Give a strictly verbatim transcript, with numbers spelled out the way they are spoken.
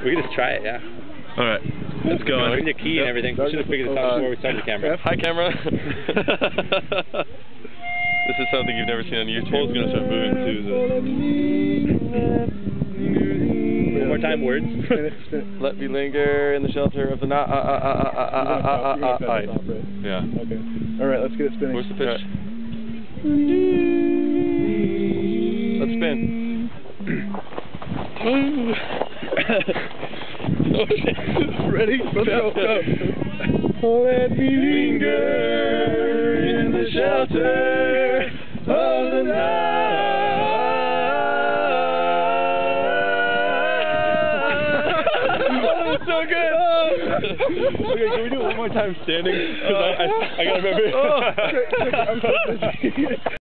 We can just try it, yeah. Alright, let's go. Bring the key and everything. We should have figured this out before we started the camera. Hi, camera. This is something you've never seen on YouTube. Cole's gonna start moving too. One more time, words. Let me linger in the shelter of the night. Uh, uh, uh, uh, uh, uh, uh, uh, uh, yeah. Okay. Alright, let's get it spinning. Where's the pitch? Right. Let's spin. Ready? Let's go. Go. Let me linger in the shelter of the night. That was so good. Okay, can we do it one more time standing? Because Uh, I, I, I gotta remember. Oh, I'm so busy.